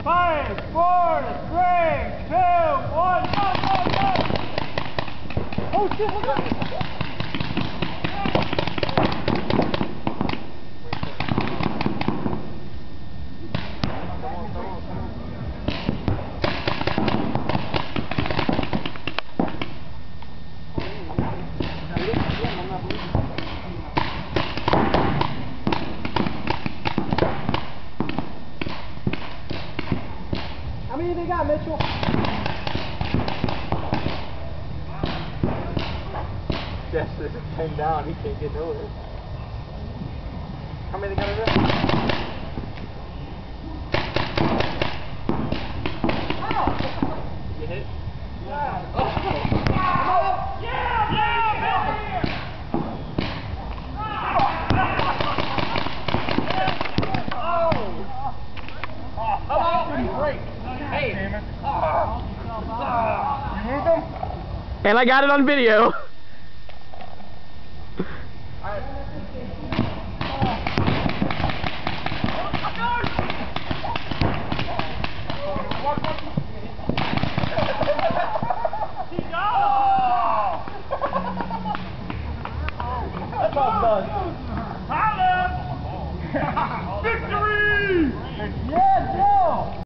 5, 4, 3, 2, 1, go, go, go! Oh shit, look at it! How many they got, Mitchell? Yes, this is 10 down. He can't get nowhere. How many they got in there? You hit? Yeah. Oh. Yeah, yeah, Hey! You moved him? And I got it on video. That's all done. Victory! Yeah, Joe!